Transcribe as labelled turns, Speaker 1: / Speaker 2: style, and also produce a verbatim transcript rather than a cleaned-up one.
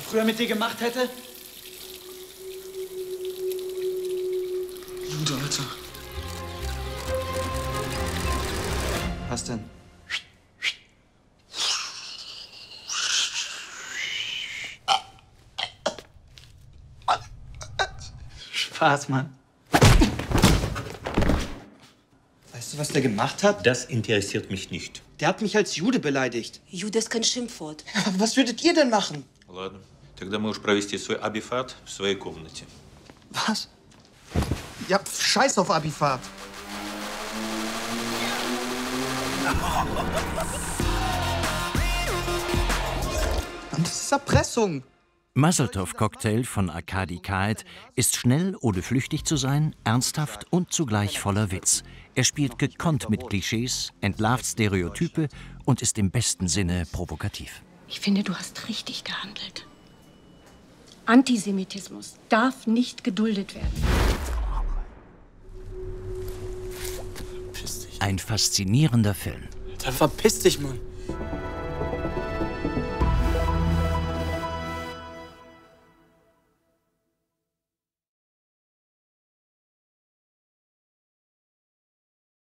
Speaker 1: früher mit dir gemacht hätte?
Speaker 2: Jude, Alter.
Speaker 3: Was denn?
Speaker 1: Spaß, Mann.
Speaker 3: Weißt du, was der gemacht hat?
Speaker 4: Das interessiert mich nicht.
Speaker 3: Der hat mich als Jude beleidigt.
Speaker 5: Jude ist kein Schimpfwort.
Speaker 3: Was würdet ihr denn machen?
Speaker 4: Ладно, тогда можешь провести свой абифат в своей комнате.
Speaker 3: Was? Ja, scheiß auf Abifahrt. Das ist Erpressung.
Speaker 6: Maseltov-Cocktail von Arkadi Kaid ist schnell, ohne flüchtig zu sein, ernsthaft und zugleich voller Witz. Er spielt gekonnt mit Klischees, entlarvt Stereotype und ist im besten Sinne provokativ.
Speaker 7: Ich finde, du hast richtig gehandelt. Antisemitismus darf nicht geduldet werden.
Speaker 6: Ein faszinierender Film.
Speaker 2: Dann verpiss dich, Mann.